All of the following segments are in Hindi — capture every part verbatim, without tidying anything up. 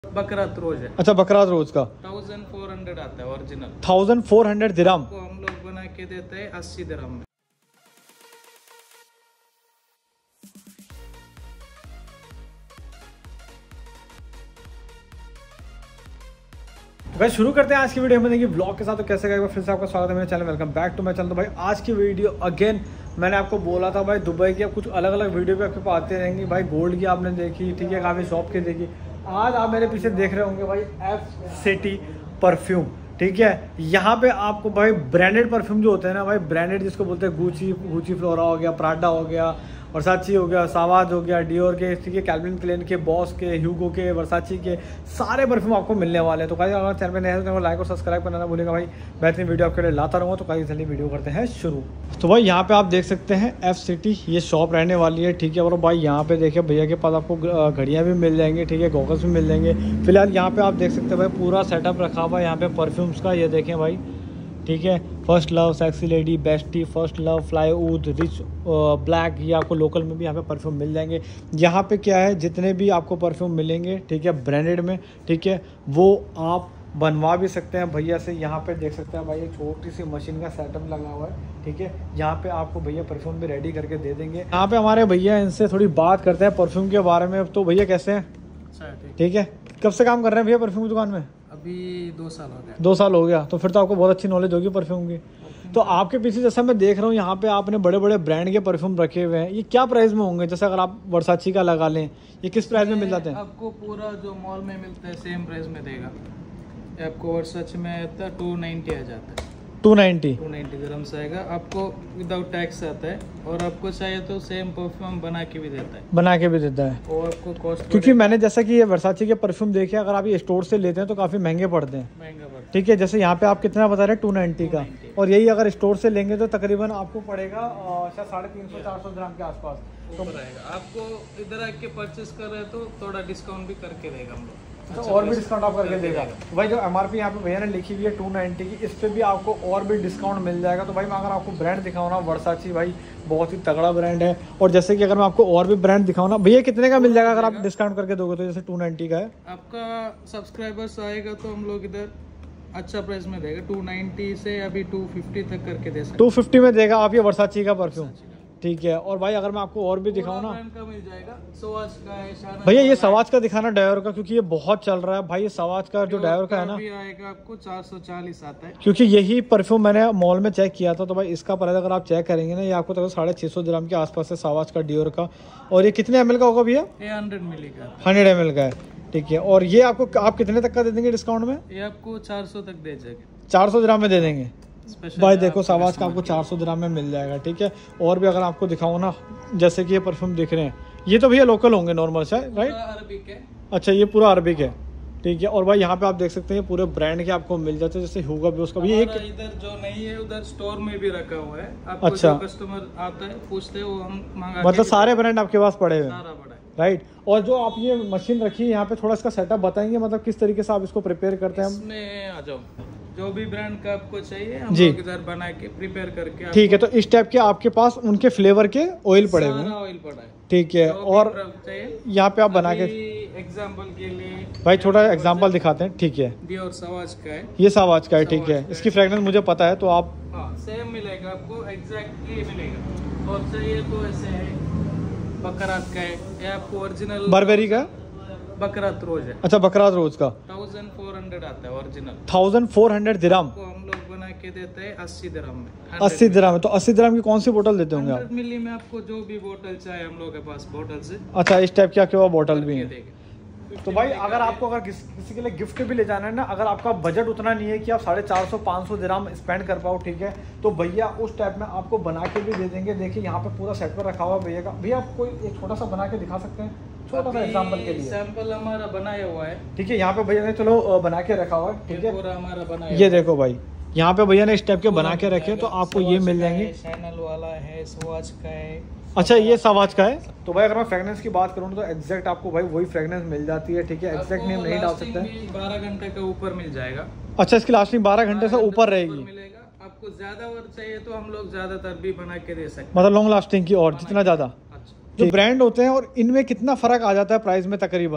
बकरात रोज है। अच्छा बकरात रोज का थाउजेंड फोर हंड्रेड आता है original. Thousand four hundred dirham को हम लोग बना के देते हैं अस्सी दिरहम में। भाई शुरू करते हैं आज की वीडियो में देखिए ब्लॉग के साथ। तो कैसे गए फिर से आपका स्वागत है मेरे channel. Welcome back to my channel. तो भाई आज की वीडियो अगेन मैंने आपको बोला था भाई दुबई की अब कुछ अलग अलग वीडियो भी आपके पास आते रहेंगी। भाई गोल्ड की आपने देखी, ठीक है, काफ़ी शॉप की देखी। आज आप मेरे पीछे देख रहे होंगे भाई एफ सिटी परफ्यूम, ठीक है। यहाँ पे आपको भाई ब्रांडेड परफ्यूम जो होते हैं ना भाई, ब्रांडेड जिसको बोलते हैं गुची गुची फ्लोरा हो गया, प्राडा हो गया, वर्साची हो गया, सावाज हो गया, डियोर के, ठीक है, कैल्विन क्लेन के, बॉस के, ह्यूगो के, वर्साची के, सारे परफ्यूम आपको मिलने वाले हैं। तो कहीं अगर चैनल पे नए हैं तो लाइक और सब्सक्राइब करना भूलेगा भाई। बेहतरीन वीडियो आपके लिए लाता रहूँगा। तो कहीं जल्दी वीडियो करते हैं शुरू। तो भाई यहाँ पे आप देख सकते हैं एफ सिटी ये शॉप रहने वाली है, ठीक है। और भाई यहाँ पे देखिए भैया के पास आपको घड़ियाँ भी मिल जाएंगी, ठीक है, गॉगल्स भी मिल जाएंगे। फिलहाल यहाँ पे आप देख सकते हैं भाई पूरा सेटअप रखा हुआ है यहाँ पे परफ्यूम्स का। ये देखें भाई, ठीक है, first love, sexy lady, bestie, first love, fly ऊद, रिच ब्लैक, ये आपको लोकल में भी यहाँ पे परफ्यूम मिल जाएंगे। यहाँ पे क्या है, जितने भी आपको परफ्यूम मिलेंगे, ठीक है, ब्रांडेड में, ठीक है, वो आप बनवा भी सकते हैं भैया से। यहाँ पे देख सकते हैं भाई एक छोटी सी मशीन का सेटअप लगा हुआ है, ठीक है। यहाँ पे आपको भैया परफ्यूम भी रेडी करके दे देंगे। यहाँ पे हमारे भैया, इनसे थोड़ी बात करते हैं परफ्यूम के बारे में। तो भैया कैसे हैं? ठीक है। कब से काम कर रहे हैं भैया परफ्यूम की दुकान में? अभी दो साल हो गया। दो साल हो गया। तो फिर तो आपको बहुत अच्छी नॉलेज होगी परफ्यूम की। तो आपके पीछे जैसा मैं देख रहा हूँ यहाँ पे आपने बड़े बड़े ब्रांड के परफ्यूम रखे हुए हैं। ये क्या प्राइस में होंगे? जैसे अगर आप वर्साची का लगा लें, ये किस प्राइस में मिल जाते हैं? आपको पूरा जो मॉल में मिलता है सेम प्राइस में देगा। आपको वर्साची में आता है टू नाइन्टी आ जाता है। Two ninety two ninety dirham से आएगा आपको, विदाउट टैक्स आता है। और आपको चाहिए तो सेम परफ्यूम बना के भी देता है। बना के भी देता है। और आपको कॉस्ट, क्योंकि मैंने जैसा कि ये वर्साची के परफ्यूम देखे, अगर आप ये स्टोर से लेते हैं तो काफ़ी महंगे पड़ते हैं, महंगा पड़ता है, ठीक है। जैसे यहाँ पे आप कितना बता रहे हैं? टू नाइन्टी का। और यही अगर स्टोर से लेंगे तो तकरीबन आपको पड़ेगा शायद साढ़े तीन सौ चार सौ ग्राम के आसपास तो रहेगा। आपको इधर आके परचेस कर रहे हैं तो थोड़ा डिस्काउंट भी करके देगा हम लोग। तो और भी डिस्काउंट आप करके देगा भाई। जो एमआरपी यहाँ पे भैया ने लिखी हुई है टू नाइन्टी की, इस पे भी आपको और भी डिस्काउंट मिल जाएगा। तो भाई मैं अगर आपको ब्रांड दिखाऊँ ना, वर्साची भाई बहुत ही तगड़ा ब्रांड है। और जैसे कि अगर मैं आपको और भी ब्रांड दिखाऊँ ना भैया, कितने का मिल जाएगा अगर आप डिस्काउंट करके दोगे तो? जैसे टू नाइन्टी का है, आपका सब्सक्राइबर्स आएगा तो हम लोग इधर अच्छा प्राइस में देगा। टू नाइन्टी से अभी टू फिफ्टी तक करके दे सकते। टू फिफ्टी में देगा आप ये वर्साची का परफ्यूम, ठीक है। और भाई अगर मैं आपको और भी दिखाऊँ ना, का मिल जाएगा। सवाज का है, भैया ये सवाज का दिखाना डायोर का, क्योंकि ये बहुत चल रहा है भाई। ये सवाज का जो डायोर का है ना, भी आएगा आपको चार सौ चालीस आता है। क्योंकि यही परफ्यूम मैंने मॉल में चेक किया था। तो भाई इसका प्राइस अगर आप चेक करेंगे ना, ये आपको तो साढ़े छः सौ ग्राम के आसपास है सवाज का डियोर का। और ये कितने एम एल का होगा भैया? ये हंड्रेड मिली का, हंड्रेड एम एल का है, ठीक है। और ये आपको आप कितने तक का दे देंगे डिस्काउंट में? ये आपको चार सौ तक दे जाएगा। चार सौ ग्राम में दे देंगे भाई। देखो सवाज का आपको चार सौ ग्राम में मिल जाएगा, ठीक है। और भी अगर आपको दिखाऊँ ना, जैसे कि ये परफ्यूम दिख रहे हैं, ये तो भैया लोकल होंगे नॉर्मल से, राइट? अरबिक है। अच्छा ये पूरा अरबिक है, ठीक है। और भाई यहाँ पे आप देख सकते हैं पूरे ब्रांड के आपको मिल जाते हैं, जैसे ह्यूगो भी, उसका भी एक इधर जो नहीं है उधर स्टोर में भी रखा हुआ है। आपको अच्छा, कस्टमर आता है पूछते हैं, वो हम मंगा, मतलब सारे ब्रांड आपके पास पड़े हुए हैं, सारा पड़ा है, राइट। और जो आप ये मशीन रखी है यहाँ पे, थोड़ा इसका सेटअप बताएंगे, मतलब किस तरीके से आप इसको प्रिपेयर करते हैं? इसमें आ जाओ, जो भी ब्रांड का आपको चाहिए हम लोग इधर बना के प्रिपेयर करके, ठीक है। तो इस टाइप के आपके पास उनके फ्लेवर के ऑयल पड़े हुए हैं, ऑयल पड़ा है, ठीक है। और यहाँ पे आप बना के एग्जांपल के लिए भाई थोड़ा एग्जांपल दिखाते हैं, ठीक है। डियोर सवाज का है, ये सवाज का है, ठीक है। इसकी फ्रेगनेंस मुझे पता है, तो आप सेम मिलेगा आपको, एग्जैक्टली मिलेगा। और चाहिए तो ऐसे है, बकरात का है, ये आपको ओरिजिनल बर्बेरी का, बकरात रोज है। अच्छा बकरात रोज का थाउजेंड फोर हंड्रेड आता है original. Thousand four hundred dirham को हम लोग बना के देते हैं अस्सी दिरहम में। अस्सी दिरहम में? तो अस्सी दिरहम की कौन सी बोतल देते होंगे आप? मिली में आपको जो भी बोतल चाहे हम लोग के पास बोतल से। अच्छा इस टाइप की आपके पास बोतल भी है। देगा। तो भाई अगर आपको अगर किस, किसी के लिए गिफ्ट भी ले जाना है ना, अगर आपका बजट उतना नहीं है कि आप साढ़े चार सौ पाँच सौ दिरहम स्पेंड कर पाओ, ठीक है, तो भैया उस टाइप में आपको बना के भी दे देंगे। देखिए यहाँ पे पूरा सेट पर रखा हुआ भैया का। भैया आप कोई एक छोटा सा बना के दिखा सकते हैं, छोटा सा एग्जांपल के लिए? सैंपल हमारा बनाया हुआ है, ठीक है। यहाँ पे भैया ने चलो बना के रखा हुआ है, ठीक है, पूरा हमारा बनाया। ये देखो भाई यहाँ पे भैया ने इस टाइप के बना के रखे, तो आपको ये मिल जाएंगे। चैनल वाला है, सवाज का है। अच्छा ये सवाज का है। तो भाई अगर मैं फ्रेगनेंस की बात करूँ तो एग्जैक्ट आपको भाई वही फ्रेगनेंस मिल जाती है, ठीक है। एग्जैक्ट नेम नहीं डाल सकते, बारह घंटे के ऊपर मिल जाएगा। अच्छा इसकी लास्टिंग बारह घंटे से ऊपर रहेगी। मिलेगा आपको, ज्यादा और चाहिए तो हम लोग ज्यादातर भी बना के दे सकते हैं, मतलब लॉन्ग लास्टिंग की, और जितना ज्यादा। जो ब्रांड होते हैं और इनमें कितना फर्क आ जाता है प्राइस में तकरीबन?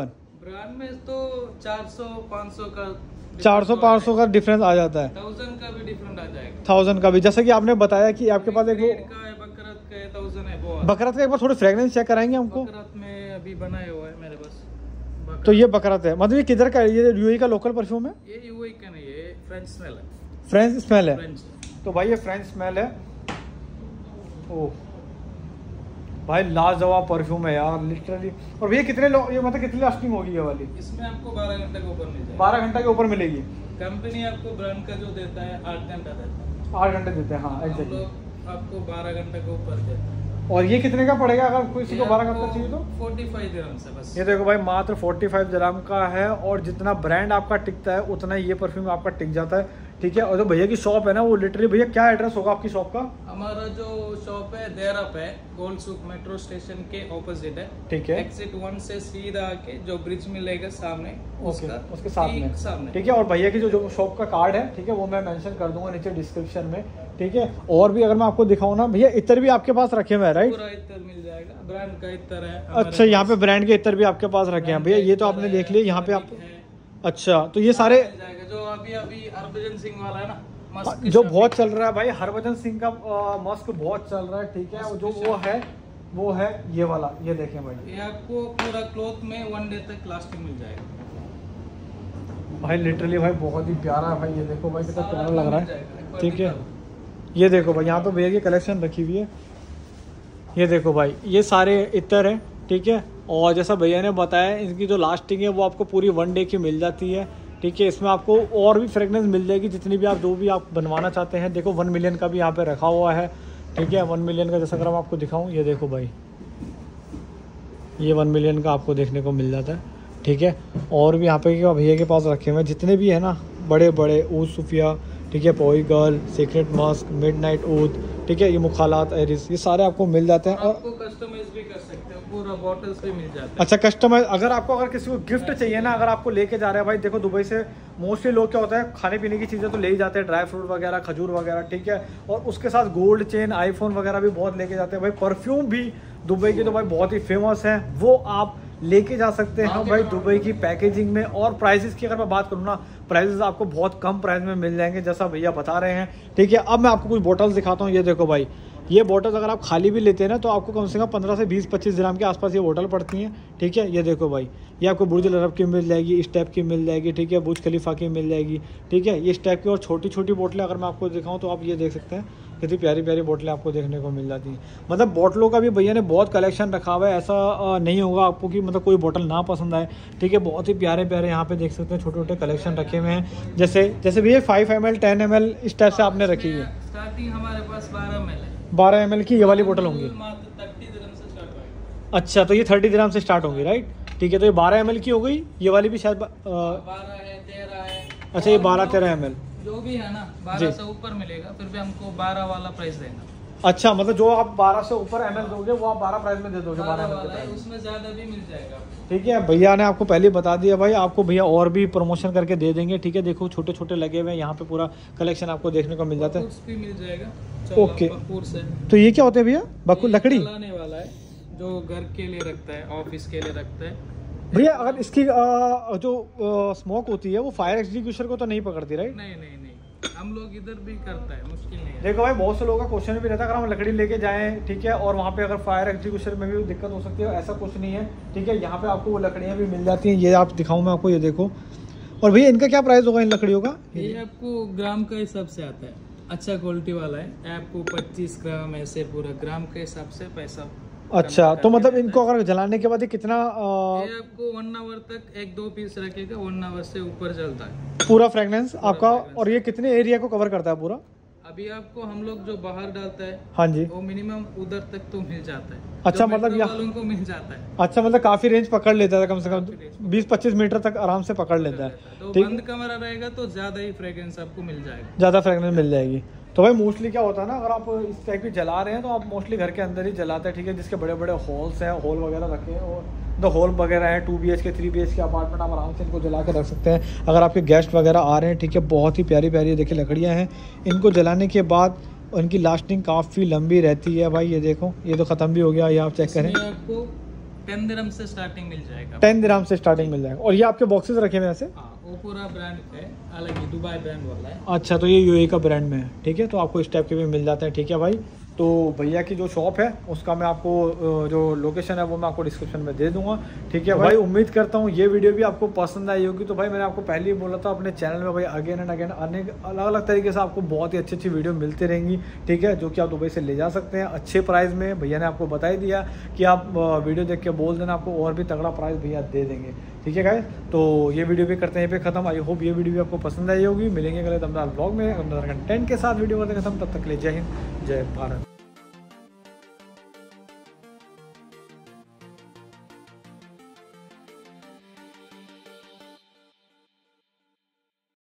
ब्रांड में तो चार सौ पाँच सौ का चार सौ पाँच सौ का डिफरेंस आ जाता है, थाउजेंड का भी डिफरेंट आ जाएगा, थाउजेंड का भी। जैसे कि आपने बताया कि आपके पास एक ग्रेड का है, बकरत का है, थाउजेंड है वो। बकरत का एक बार थोड़ी फ्रेगनेंस चेक कराएंगे हमको। बकरत में अभी बनाया हुआ है मेरे पास बकरत। तो ये बकरत है, मतलब ये किधर का है? ये यूएई का लोकल परफ्यूम है? ये यूएई का नहीं है, ये फ्रेंच स्मेल है। फ्रेंच स्मेल है? फ्रेंच। तो भाई ये फ्रेंच स्मेल है। ओह भाई लाजवाब परफ्यूम है यार लिटरली। और भैया कितने लो ये मतलब कितनी लास्टिंग होगी ये वाली? इसमें आपको बारह घंटे के ऊपर मिल जाएगा। बारह घंटे के ऊपर मिलेगी। कंपनी आपको ब्रांड का जो देता है आठ घंटा देता है। आठ घंटे देते हैं, हाँ हम एग्जैक्टली। लोग आपको बारह घंटे के ऊपर देते हैं। और ये कितने का पड़ेगा अगर किसी को बारह घंटा चाहिए तो? फोर्टी फाइव दिरहम से बस। ये देखो भाई मात्र फोर्टी फाइव दिरहम का है, और जितना ब्रांड आपका टिकता है उतना ये परफ्यूम आपका टिक जाता है, ठीक है। और जो भैया की शॉप है ना वो लिटरली, भैया क्या एड्रेस होगा आपकी शॉप का? हमारा जो शॉप है देरप है, गोल्ड सुक मेट्रो स्टेशन के ऑपोजिट है, ठीक है। एग्जिट वन से सीधा आके जो ब्रिज मिलेगा सामने, उसका उसके साथ ठीक में सामने, ठीक है। और भैया की जो जो शॉप का कार्ड है, ठीक है, वो मैं मेंशन कर दूंगा नीचे डिस्क्रिप्शन में, ठीक है। और भी अगर मैं आपको दिखाऊं ना भैया, इत्र भी आपके पास रखे हुए हैं राइट? पूरा इत्र मिल जाएगा, ब्रांड का इत्र है। अच्छा, यहाँ पे ब्रांड के इत्र भी आपके पास रखे हैं भैया, ये तो आपने देख लिया यहाँ पे आप। अच्छा, तो ये सारे मिल जाएगा जो अभी अभी हरभजन सिंह वाला है ना, मस्क जो बहुत चल रहा है भाई, हरभजन सिंह का मस्क बहुत चल रहा है, ठीक है। जो वो है वो है ये वाला, ये देखें भाई, ये आपको पूरा क्लॉथ में वन डे तक लास्टिंग मिल जाएगा भाई लिटरली भाई बहुत ही प्यारा है भाई। ये देखो भाई कितना प्यारा लग रहा है, ठीक है। है। ये देखो भाई यहाँ पे भैया की कलेक्शन रखी हुई है, ये देखो भाई ये सारे इत्र हैं, ठीक है। और जैसा भैया ने बताया इनकी जो लास्टिंग है वो आपको पूरी वन डे की मिल जाती है, ठीक है। इसमें आपको और भी फ्रेगनेंस मिल जाएगी जितनी भी आप जो भी आप बनवाना चाहते हैं। देखो वन मिलियन का भी यहाँ पे रखा हुआ है, ठीक है। वन मिलियन का जैसा अगर मैं आपको दिखाऊं, ये देखो भाई ये वन मिलियन का आपको देखने को मिल जाता है, ठीक है। और भी यहाँ पे भैया के पास रखे हुए हैं जितने भी है ना बड़े बड़े, ऊद सूफिया, ठीक है, पोई गर्ल, सीक्रेट मस्क, मिडनाइट ऊद, ठीक है, ये मुखालात एरिस, ये सारे आपको मिल जाते हैं। और आपको कस्टमाइज भी कर सकते हो, पूरा बॉटल्स भी मिल जाता है। अच्छा कस्टमाइज, अगर आपको अगर किसी को गिफ्ट चाहिए ना, अगर आपको लेके जा रहे हैं भाई, देखो दुबई से मोस्टली लोग क्या होता है खाने पीने की चीज़ें तो ले ही जाते हैं, ड्राई फ्रूट वगैरह, खजूर वगैरह, ठीक है। और उसके साथ गोल्ड चेन, आईफोन वगैरह भी बहुत लेके जाते हैं भाई। परफ्यूम भी दुबई के तो भाई बहुत ही फेमस है, वो आप लेके जा सकते हैं भाई दुबई की पैकेजिंग में। और प्राइसेस की अगर मैं बात करूँ ना, प्राइसेस आपको बहुत कम प्राइस में मिल जाएंगे जैसा भैया बता रहे हैं, ठीक है। अब मैं आपको कुछ बॉटल्स दिखाता हूँ। ये देखो भाई, ये बॉटल्स अगर आप खाली भी लेते हैं ना तो आपको कम से कम पंद्रह से बीस पच्चीस ग्राम के आसपास ये बॉटल पड़ती हैं, ठीक है। ये देखो भाई, ये आपको बुर्ज अल अरब की मिल जाएगी, इस टाइप की मिल जाएगी, ठीक है, बुर्ज खलीफा की मिल जाएगी, ठीक है। ये इस टाइप की और छोटी छोटी बोतलें अगर मैं आपको दिखाऊँ तो आप ये देख सकते हैं कितनी प्यारी प्यारी बोतलें आपको देखने को मिल जाती हैं। मतलब बोतलों का भी भैया ने बहुत कलेक्शन रखा हुआ है, ऐसा नहीं होगा आपको कि मतलब कोई बोतल ना पसंद आए, ठीक है। बहुत ही प्यारे प्यारे यहाँ पे देख सकते हैं छोटे छोटे कलेक्शन रखे हुए हैं। जैसे जैसे भैया five M L ten M L इस टाइप से आपने रखी है। स्टार्टिंग हमारे पास बारह एम एल है, बारह एम एल की ये वाली बोतल होंगी। अच्छा, तो ये थर्टी दिरहम से स्टार्ट होंगी राइट, ठीक है। तो ये बारह एम एल की हो गई, ये वाली भी शायद बारह है, तेरह है। अच्छा, ये बारह तेरह एम एल जो भी है ना बारह से ऊपर मिलेगा, फिर भी हमको बारह वाला प्राइस देना। अच्छा, मतलब जो आप बारह से ऊपर एम एल दोगे वो आप बारह प्राइस में दे दोगे, बारह बारह एम वाला है, एल उसमें ज्यादा भी मिल जाएगा, ठीक है। भैया ने आपको पहले बता दिया भाई, आपको भैया और भी प्रमोशन करके दे देंगे, ठीक है। देखो छोटे छोटे लगे हुए हैं यहाँ पे, पूरा कलेक्शन आपको देखने को मिल जाता है, भी मिल जाएगा। ओके। बकूर से तो ये क्या होते हैं भैया? बकूर लकड़ी चलाने वाला है, जो घर के लिए रखता है, ऑफिस के लिए रखता है भैया। अगर इसकी आ, जो स्मोक होती है वो फायर एक्सटिंग्विशर को तो नहीं पकड़ती राइट? नहीं नहीं नहीं, हम लोग इधर भी करता है, मुश्किल नहीं है। देखो भाई बहुत से लोगों का क्वेश्चन भी रहता है अगर हम लकड़ी लेके जाएं, ठीक है, और वहाँ पे अगर फायर एक्सटिंग्विशर में भी दिक्कत हो सकती है, ऐसा कुछ नहीं है, ठीक है। यहाँ पे आपको वो लकड़ियाँ भी मिल जाती हैं, ये आप दिखाऊँ मैं आपको, ये देखो। और भैया इनका क्या प्राइस होगा इन लकड़ियों का? ये आपको ग्राम का हिसाब से आता है, अच्छा क्वालिटी वाला है, आपको पच्चीस ग्राम ऐसे पूरा ग्राम के हिसाब से पैसा। अच्छा, तो मतलब इनको अगर जलाने के बाद ये कितना आ... ये आपको वन आवर तक एक दो पीस रखेगा, वन आवर से ऊपर जलता है पूरा फ्रेगनेंस आपका। और ये कितने एरिया को कवर करता है पूरा? अभी आपको हम लोग जो बाहर डालता है, हाँ जी, वो मिनिमम उधर तक तो मिल जाता है। अच्छा, मतलब यहाँ वालों को मिल जाता है। अच्छा, मतलब काफी रेंज पकड़ लेता है, कम से कम बीस पच्चीस मीटर तक आराम से पकड़ लेता है। तो बंद कमरा रहेगा तो ज्यादा ही फ्रेग्रेंस आपको मिल जाएगा, ज्यादा फ्रेगनेंस मिल जाएगी। तो भाई मोस्टली क्या होता है ना, अगर आप इस टाइप की जला रहे हैं तो आप मोस्टली घर के अंदर ही जलाते हैं, ठीक है। जिसके बड़े बड़े हॉल्स हैं, हॉल वगैरह रखे हैं, और द हॉल वगैरह है, two B H K three B H K apartment, आप आराम से इनको जला के रख सकते हैं अगर आपके गेस्ट वगैरह आ रहे हैं, ठीक है। बहुत ही प्यारी प्यारी देखिए लकड़ियाँ हैं, इनको जलाने के बाद उनकी लास्टिंग काफ़ी लंबी रहती है भाई। ये देखो, ये तो ख़त्म भी हो गया, ये आप चेक करें। आपको टेन दिरहम से स्टार्टिंग मिल जाएगा। टेन दिरहम से स्टार्टिंग मिल जाएगा। और ये आपके बॉक्सेस रखे हुए हैं ऐसे? हाँ, वो पूरा ब्रांड है, अलग ही दुबई ब्रांड वाला है। अच्छा, तो ये यूएई का ब्रांड में है, ठीक है। तो आपको इस टाइप के भी मिल जाते हैं, ठीक है भाई। तो भैया की जो शॉप है उसका मैं आपको जो लोकेशन है वो मैं आपको डिस्क्रिप्शन में दे दूंगा, ठीक है भाई। उम्मीद करता हूँ ये वीडियो भी आपको पसंद आई होगी। तो भाई मैंने आपको पहले ही बोला था अपने चैनल में भाई अगेन एंड अगेन अनेक अलग अलग तरीके से आपको बहुत ही अच्छी अच्छी वीडियो मिलती रहेंगी, ठीक है, जो कि आप दुबई से ले जा सकते हैं अच्छे प्राइस में। भैया ने आपको बता ही दिया कि आप वीडियो देख के बोल देना, आपको और भी तगड़ा प्राइस भैया दे देंगे, ठीक है गाइस। तो ये वीडियो भी करते हैं यहाँ पे खत्म। आई होप ये वीडियो भी आपको पसंद आई होगी। मिलेंगे अगले दमदार ब्लॉग में दमदार कंटेंट के साथ वीडियो करते खत्म। तब तक के लिए जय हिंद, जय भारत।